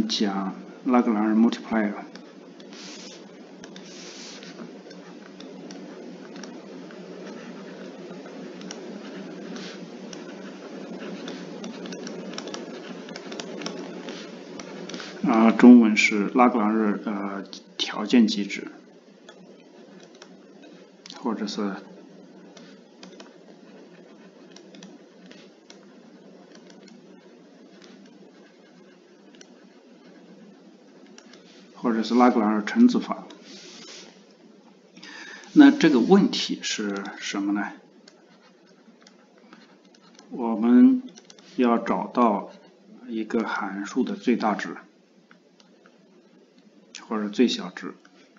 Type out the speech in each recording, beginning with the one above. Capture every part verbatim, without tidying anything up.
们讲拉格朗日 multiplier。啊、呃，中文是拉格朗日呃条件机制，或者是或者是拉格朗日乘积法。那这个问题是什么呢？我们要找到一个函数的最大值或者最小值。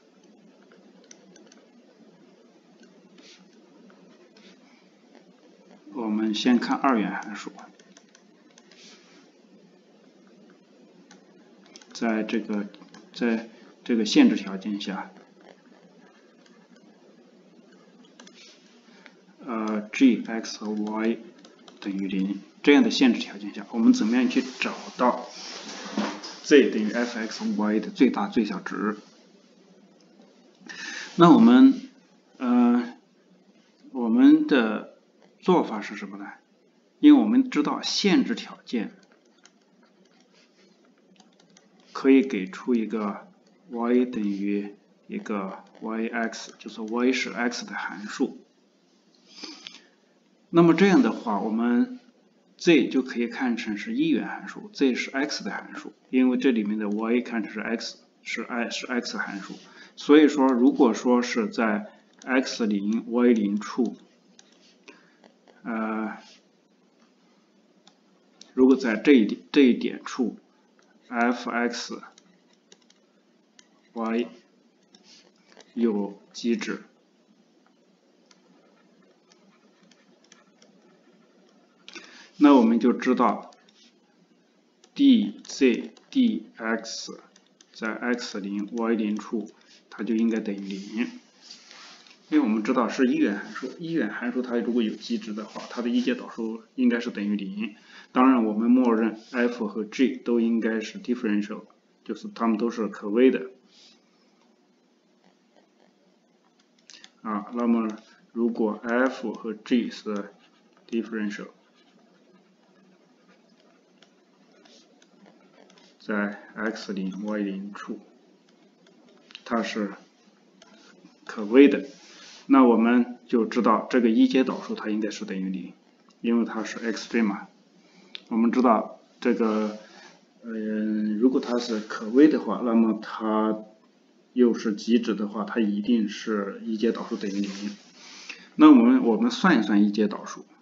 我们先看二元函数，在这个在这个限制条件下，呃 g x 和 y 等于零这样的限制条件下，我们怎么样去找到 z 等于 f(x,y) 的最大最小值？那我们呃我们的做法是什么呢？因为我们知道限制条件可以给出一个 y 等于一个 yx， 就是 y 是 x 的函数。那么这样的话，我们 z 就可以看成是一元函数 ，z 是 x 的函数，因为这里面的 y 看成是 x， 是 i 是 x 函数。所以说，如果说是在 x 零 y 零处，呃，如果在这一点这一点处 f(x, y) 有极值，那我们就知道 dz dx 在 x 零 y 零处，它就应该等于零。因为我们知道是一元函数，一元函数它如果有极值的话，它的一阶导数应该是等于零。当然，我们默认 f 和 g 都应该是 differential， 就是它们都是可微的。啊，那么如果 f 和 g 是 differential， 在 x 零 y 零处，它是可微的。那我们就知道这个一阶导数它应该是等于零，因为它是 extreme 嘛。我们知道这个，嗯、呃，如果它是可微的话，那么它又是极值的话，它一定是一阶导数等于零。那我们我们算一算一阶导数，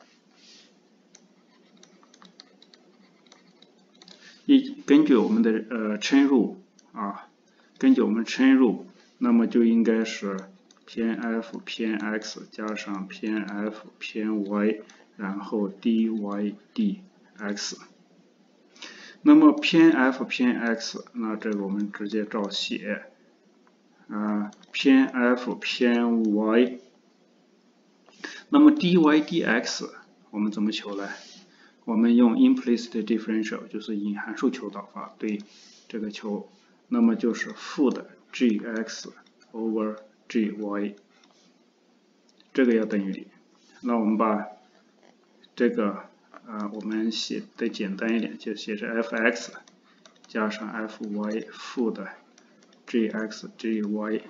一根据我们的呃 chain rule 啊，根据我们 chain rule， 那么就应该是偏 f 偏 x 加上偏 f 偏 y， 然后 dy dx。那么偏 f 偏 x， 那这个我们直接照写。啊、呃，偏 f 偏 y， 那么 dy dx 我们怎么求呢？我们用 implicit differential， 就是隐函数求导法对这个求，那么就是负的 gx over gy， 这个要等于零。那我们把这个呃我们写的简单一点，就写成 f(x) 加上 f(y) 负的 gx gy，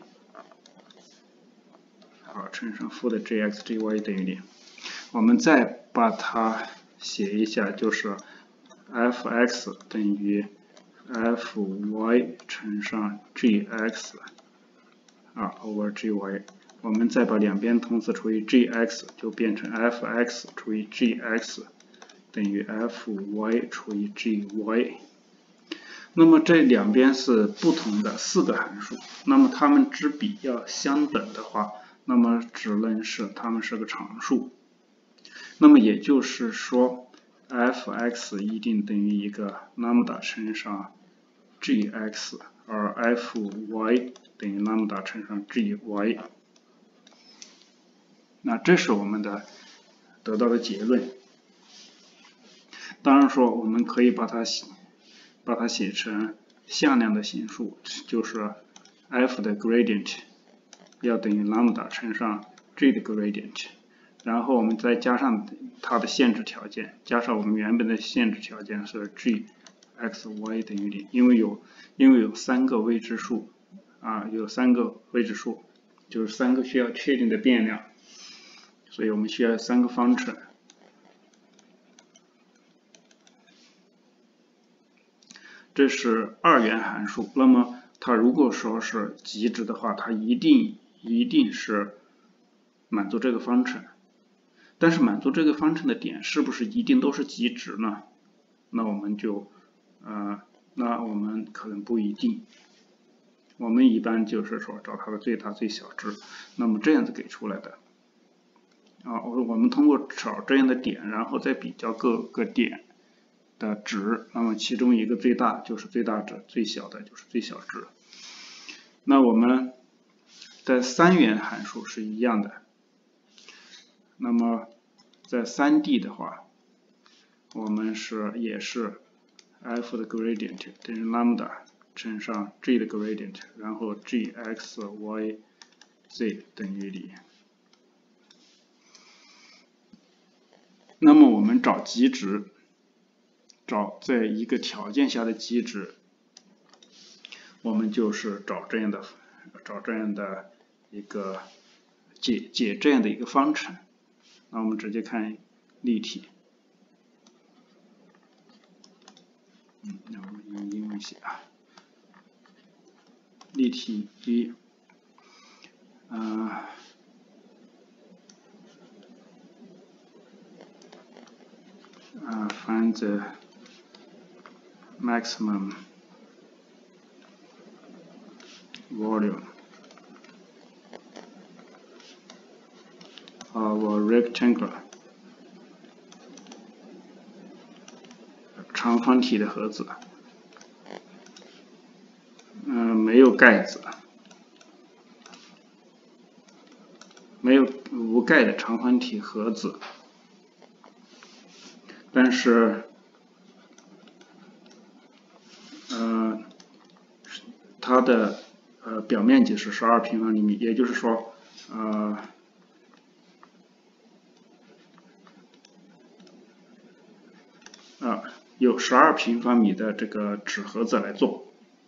好，乘上负的 gx gy 等于零。我们再把它写一下，就是 f(x) 等于 f(y) 乘上 gx 啊 over gy。我们再把两边同时除以 gx， 就变成 f(x) 除以 gx 等于 f(y) 除以 gy。那么这两边是不同的四个函数，那么它们之比要相等的话，那么只能是它们是个常数。那么也就是说 f(x) 一定等于一个 lambda 乘上 gx， 而 f(y) 等于 lambda 乘上 gy。那这是我们的得到的结论。当然说我们可以把它写把它写成向量的形数，就是 f 的 gradient 要等于 lambda 乘上 g 的 gradient， 然后我们再加上它的限制条件，加上我们原本的限制条件是 g x y 等于零，因为有因为有三个未知数啊，有三个未知数，就是三个需要确定的变量，所以我们需要三个方程。这是二元函数，那么它如果说是极值的话，它一定一定是满足这个方程。但是满足这个方程的点是不是一定都是极值呢？那我们就呃，那我们可能不一定。我们一般就是说找它的最大最小值，那么这样子给出来的。啊，我我们通过找这样的点，然后再比较各个点的值，那么其中一个最大就是最大值，最小的就是最小值。那我们在三元函数是一样的。那么在 三 D 的话，我们是也是 f 的 gradient 等于 lambda 乘上 g 的 gradient， 然后 g x y z 等于零。那么我们找极值，找在一个条件下的极值，我们就是找这样的找这样的一个解解这样的一个方程。那我们直接看例题。嗯，那我们用英文写啊。例题一，呃。Uh, find the maximum volume of a rectangle 长方体的盒子，嗯、呃，没有盖子，没有无盖的长方体盒子。但是，呃，它的呃表面积是十二平方厘米，也就是说，呃，啊，有十二平方米的这个纸盒子来做，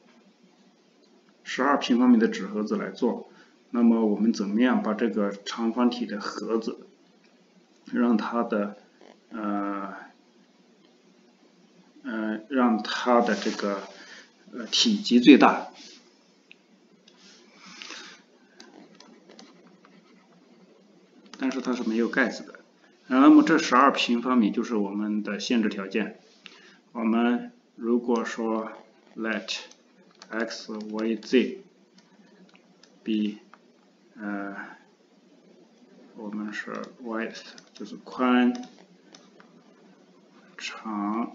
十二平方米的纸盒子来做。那么我们怎么样把这个长方体的盒子，让它的呃。呃，让它的这个呃体积最大，但是它是没有盖子的。那么这十二平方米就是我们的限制条件。我们如果说 let x y z be 呃，我们是 width 就是宽长。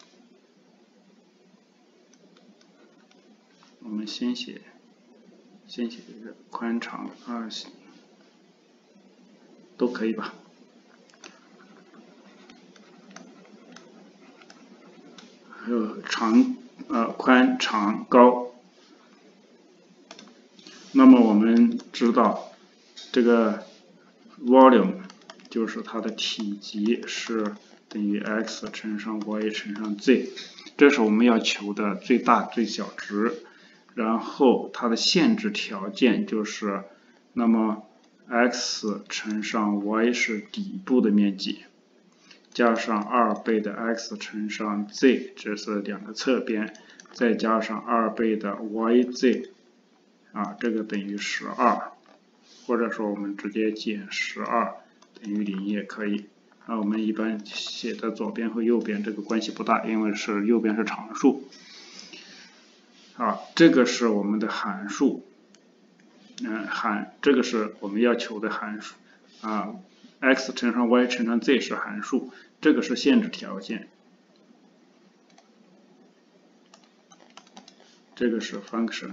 我们先写，先写一个宽长啊，都可以吧。还有长呃宽长高。那么我们知道这个 volume 就是它的体积是等于 x 乘上 y 乘上 z， 这是我们要求的最大最小值。然后它的限制条件就是，那么 x 乘上 y 是底部的面积，加上二倍的 x 乘上 z， 这是两个侧边，再加上二倍的 yz， 啊，这个等于十二，或者说我们直接减十二等于零也可以。那我们一般写的左边和右边这个关系不大，因为是右边是常数。啊，这个是我们的函数，嗯，函这个是我们要求的函数啊 ，x 乘上 y 乘上 z 是函数，这个是限制条件，这个是 function，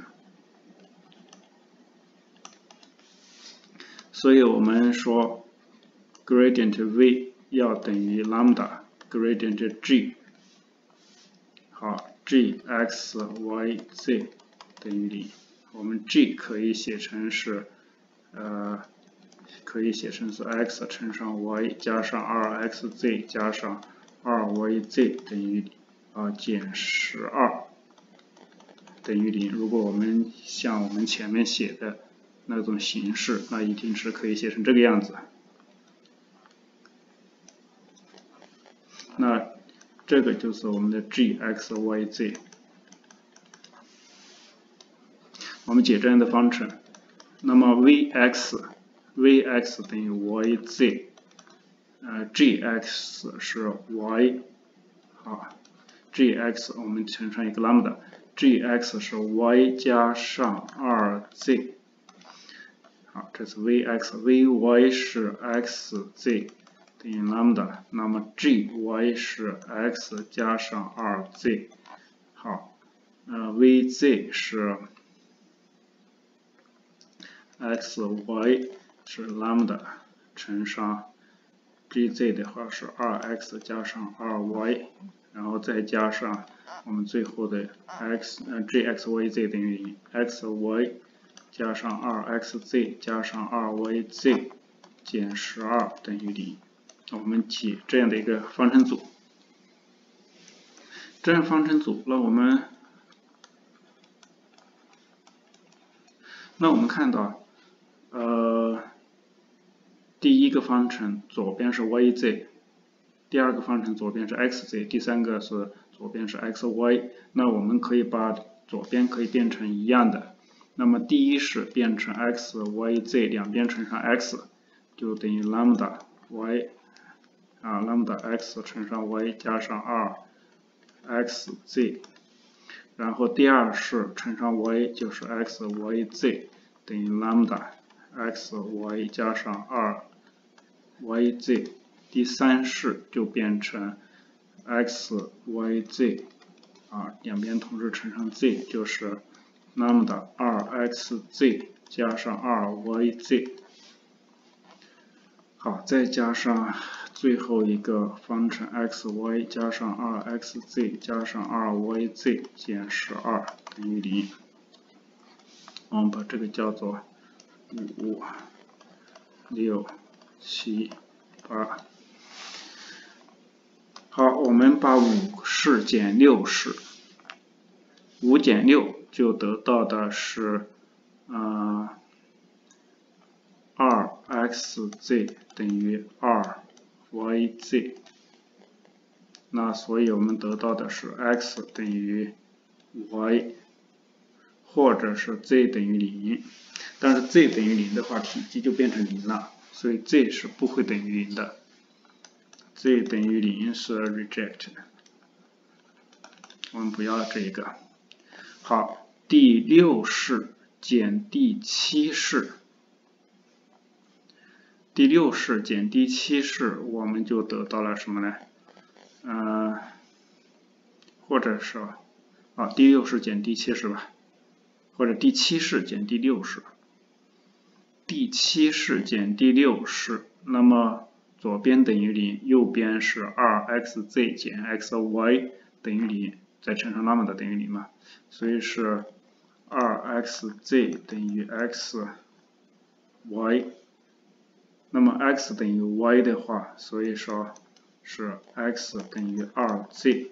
所以我们说 gradient v 要等于 lambda gradient g， 好。 g x y z 等于零。我们 g 可以写成是呃可以写成是 x 乘上 y 加上 二 x z 加上 二 y z 等于啊减十二等于零。如果我们像我们前面写的那种形式，那一定是可以写成这个样子。那这个就是我们的 g x y z。我们解这样的方程，那么 vx vx 等于 yz， 呃 gx 是 y， 好 gx 我们乘上一个 lambda， gx 是 y 加上 二 z， 好，这是 vx vy 是 xz 等于 lambda， 那么 gy 是 x 加上 二 z， 好，呃 vz 是xy 是 lambda 乘上 gz 的话是 二 x 加上 二 y， 然后再加上我们最后的 x 呃 gxyz 等于零 ，xy 加上 二 xz 加上 二 yz 减十二等于零。我们解这样的一个方程组，这样方程组，那我们那我们看到。呃，第一个方程左边是 yz， 第二个方程左边是 xz， 第三个是左边是 xy。那我们可以把左边可以变成一样的。那么第一是变成 xyz， 两边乘上 x， 就等于 lambda y 啊 lambda x 乘上 y 加上 二 xz。然后第二是乘上 y 就是 xyz 等于 lambda x y 加上 二 yz， 第三式就变成 x yz 啊，两边同时乘上 z 就是 lambda 二 xz 加上二 yz， 好，再加上最后一个方程 xy 加上二 xz 加上二 yz 减十二等于零，我们把这个叫做五、六、七、八。好，我们把五式减六式，五减六就得到的是，呃，二 xz 等于二 yz。那所以我们得到的是 x 等于 y， 或者是 z 等于零。但是 z 等于零的话，体积就变成零了，所以 z 是不会等于零的。z 等于零是 reject， 我们不要这一个。好，第六式减第七式，第六式减第七式，我们就得到了什么呢？呃，或者是啊，第六式减第七式吧，或者第七式减第六式。第七式减第六式，那么左边等于零，右边是 二 xz 减 xy 等于零，再乘上 lambda 等于零嘛，所以是 二 xz 等于 xy， 那么 x 等于 y 的话，所以说是 x 等于 二 z，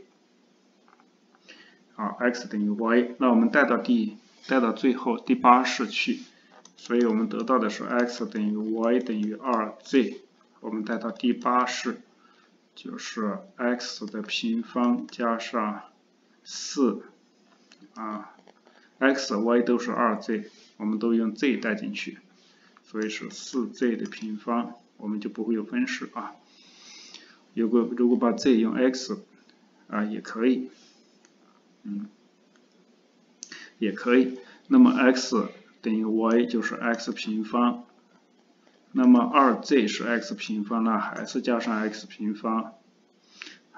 好 x 等于 y， 那我们带到第带到最后第八式去。所以我们得到的是 x 等于 y 等于 二 z， 我们带到第八式就是 x 的平方加上四啊 x y 都是 二 z， 我们都用 z 带进去，所以是 四 z 的平方，我们就不会有分式啊。如果如果把 z 用 x 啊也可以，嗯，也可以。那么 x等于 y 就是 x 平方，那么 二 z 是 x 平方，那还是加上 x 平方。好 ，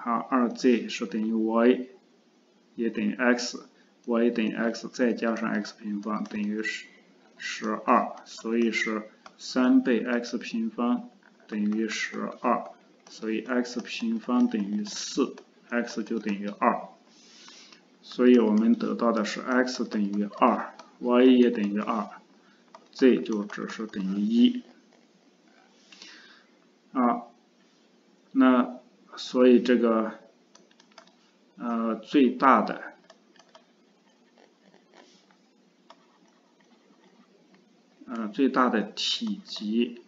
二 z 是等于 y， 也等于 x，y 等于 x 再加上 x 平方等于十二，所以是三倍 x 平方等于十二，所以 x 平方等于四 ，x 就等于二。 所以我们得到的是 x 等于二 ，y 也等于二 ，z 就只是等于一。啊，那所以这个呃最大的呃最大的体积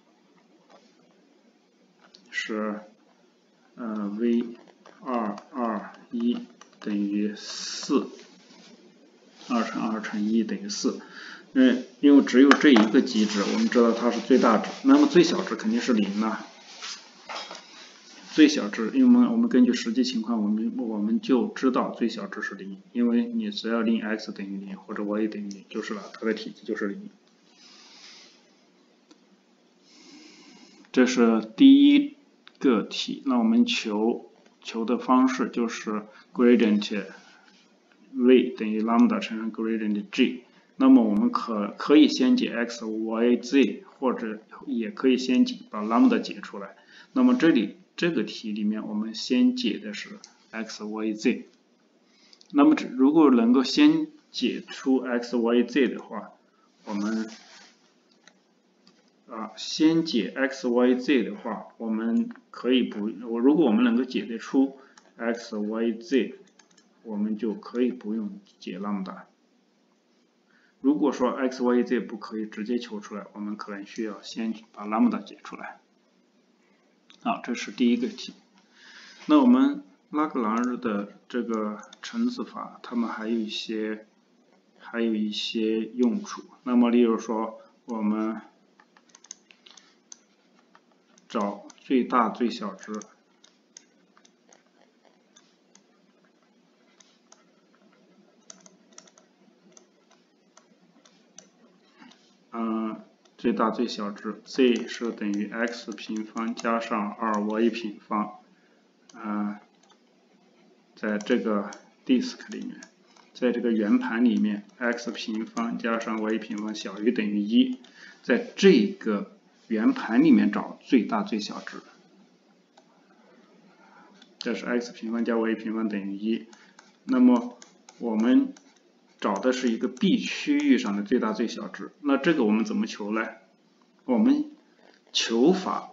是呃 v 二二一等于四，二乘二乘一等于四。嗯，因为只有这一个极值，我们知道它是最大值，那么最小值肯定是零了。最小值，因为我们我们根据实际情况，我们我们就知道最小值是零，因为你只要令 x 等于零或者 y 等于零就是了，它的体积就是零。这是第一个题，那我们求求的方式就是 gradient v 等于 lambda 乘上 gradient g。那么我们可可以先解 x y z， 或者也可以先解把 lambda 解出来。那么这里这个题里面我们先解的是 x y z。那么如果能够先解出 x y z 的话，我们啊先解 x y z 的话，我们可以不我如果我们能够解得出 x y z， 我们就可以不用解 lambda。如果说 x y z 不可以直接求出来，我们可能需要先把 lambda 解出来。好，这是第一个题。那我们拉格朗日的这个乘子法，它们还有一些还有一些用处。那么，例如说，我们找最大最小值。嗯，最大最小值 z 是等于 x 平方加上 二 y 平方，嗯，在这个 disk 里面，在这个圆盘里面 x 平方加上 y 平方小于等于一，在这个圆盘里面找最大最小值，这是 x 平方加 y 平方等于一。那么我们找的是一个 B 区域上的最大最小值，那这个我们怎么求呢？我们求法，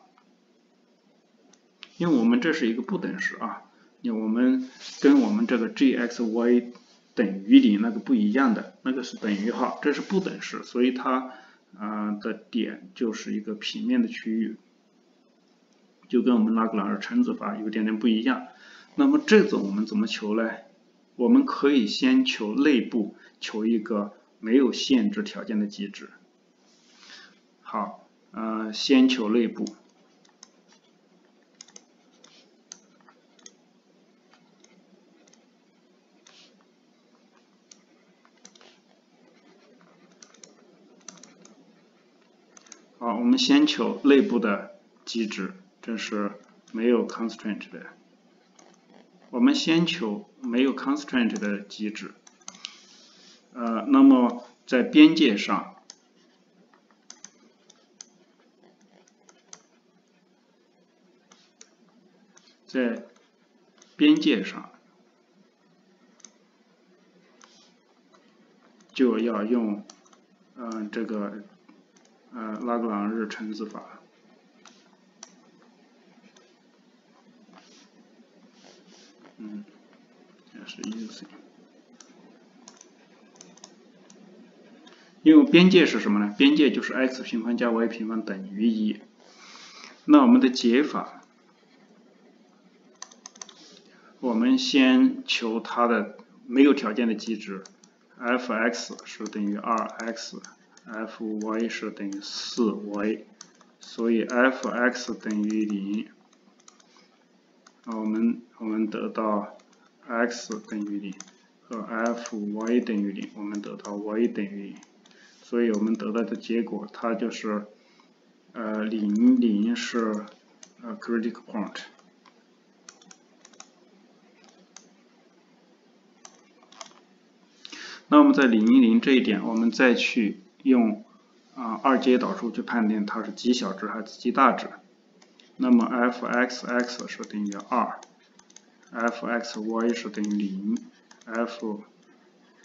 因为我们这是一个不等式啊，因为我们跟我们这个 g(x,y) 等于零那个不一样的，那个是等于号，这是不等式，所以它呃的点就是一个平面的区域，就跟我们拉格朗日乘子法有点点不一样。那么这种我们怎么求呢？我们可以先求内部，求一个没有限制条件的极值。好，呃，先求内部。好，我们先求内部的极值，这是没有 constraint 的。我们先求没有 constraint 的极值。呃，那么在边界上，在边界上就要用嗯、呃、这个呃拉格朗日乘子法。嗯，也是 using。因为边界是什么呢？边界就是 x 平方加 y 平方等于一。那我们的解法，我们先求它的没有条件的极值 ，f(x) 是等于 二 x，f(y) 是等于 四 y， 所以 f(x) 等于零。我们我们得到 x 等于零和 f(y) 等于零，我们得到 y 等于零。所以我们得到的结果，它就是呃零零是呃 critical point。那我们在零零这一点，我们再去用啊、呃、二阶导数去判定它是极小值还是极大值。那么 f(x)(x) 是等于二 ，f(x,y) 是等于零 ，f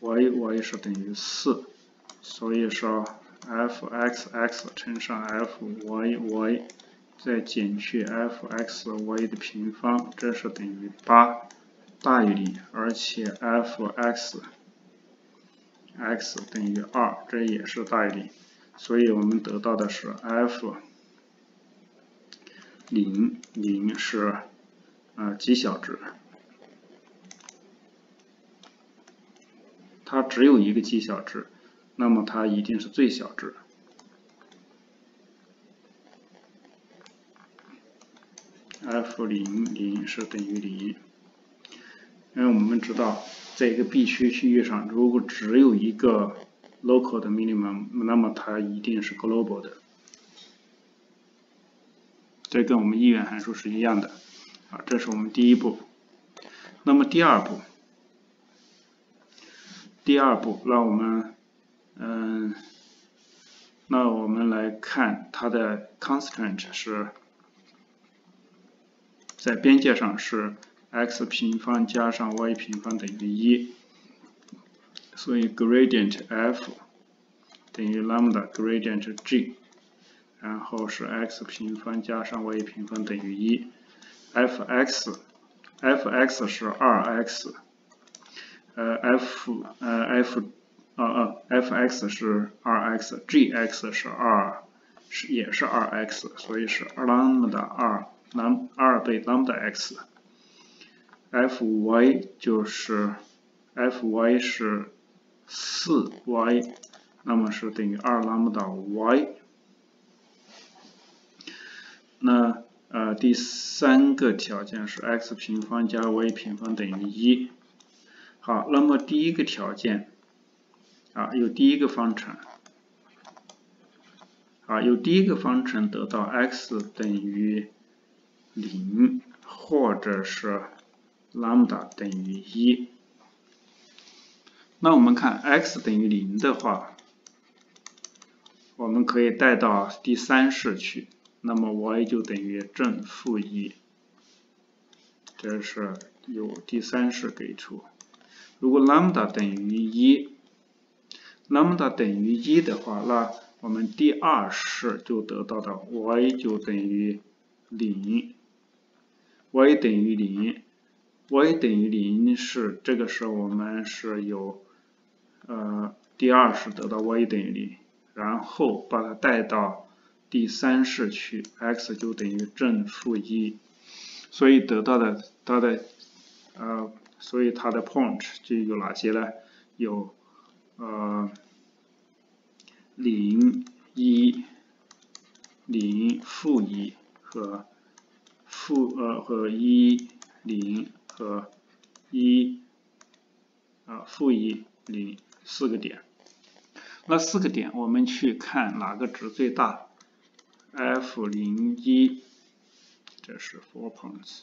y y 是等于四，所以说 f x x 乘上 f y y 再减去 f x y 的平方，这是等于八，大于零，而且 f x x 等于二，这也是大于零，所以我们得到的是 f 零零是呃极小值，它只有一个极小值，那么它一定是最小值。f 零零是等于零，因为我们知道，在一个闭区区域上，如果只有一个 local 的 minimum， 那么它一定是 global 的。这跟我们一元函数是一样的。啊，这是我们第一步。那么第二步，第二步，让我们，嗯，那我们来看它的 constraint 是。在边界上是 x 平方加上 y 平方等于一，所以 gradient f 等于 lambda gradient g， 然后是 x 平方加上 y 平方等于一 ，fx fx 是 二 x， 呃 f 呃 f 啊啊 fx 是 二 x，gx 是二，是也是二 x， 所以是 lambda 二。二倍 lambda x，fy 就是 fy 是四 y， 那么是等于二 lambda y。那呃第三个条件是 x 平方加 y 平方等于一。好，那么第一个条件啊有第一个方程。啊，有第一个方程得到 x 等于零，或者是 lambda 等于一。那我们看 x 等于零的话，我们可以带到第三式去，那么 y 就等于正负一。这是由第三式给出。如果 lambda 等于一 ，lambda 等于一的话，那我们第二式就得到的 y 就等于零。y 等于零 ，y 等于零是这个时候我们是有呃第二式得到 y 等于零，然后把它带到第三式去 ，x 就等于正负一，所以得到的它的呃所以它的 point 就有哪些呢？有呃零一零负一和负呃和一零和一啊负一零四个点，那四个点我们去看哪个值最大 ？f 零一，这是 four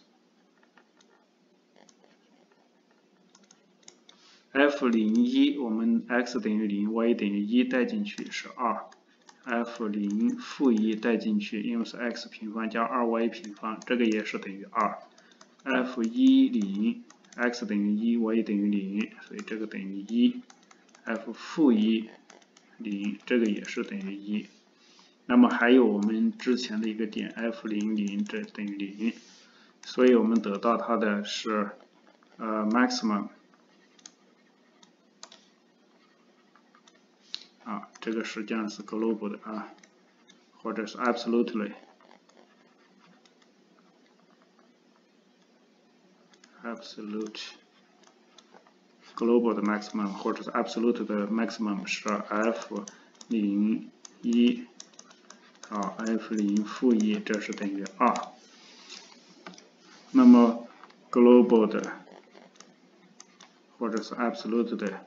points。f 零一我们 x 等于零 ，y 等于一带进去是二。f 零负一带进去，因为是 x 平方加 二 y 平方，这个也是等于二。f 一零 x 等于一 ，y 等于零，所以这个等于一。f 负一零，这个也是等于一。那么还有我们之前的一个点 f 零零，这等于零，所以我们得到它的是呃 maximum。啊，这个实际上是 global 的啊，或者是 absolutely absolute global 的 maximum， 或者是 absolute 的 maximum 是 f 零一，啊 f 零负一，这是等于二。那么 global 的或者是 absolute 的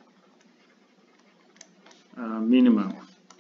呃 minimum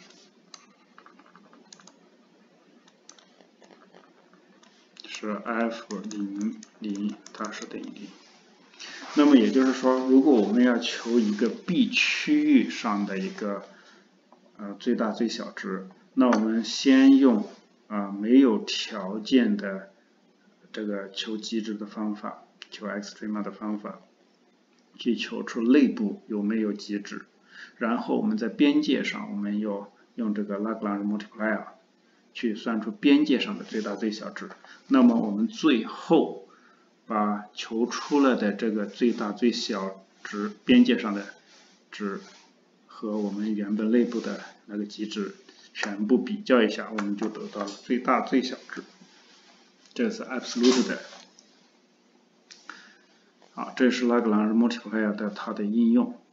是 f 零零，它是等于零。那么也就是说，如果我们要求一个 B 区域上的一个呃最大最小值，那我们先用啊、呃、没有条件的这个求极值的方法，求 extrema 的方法去求出内部有没有极值，然后我们在边界上我们要用这个 Lagrange multiplier 去算出边界上的最大最小值。那么我们最后把求出了的这个最大最小值边界上的值和我们原本内部的那个极值全部比较一下，我们就得到了最大最小值。这是 absolute 的。好，这是 Lagrange multiplier 的它的应用。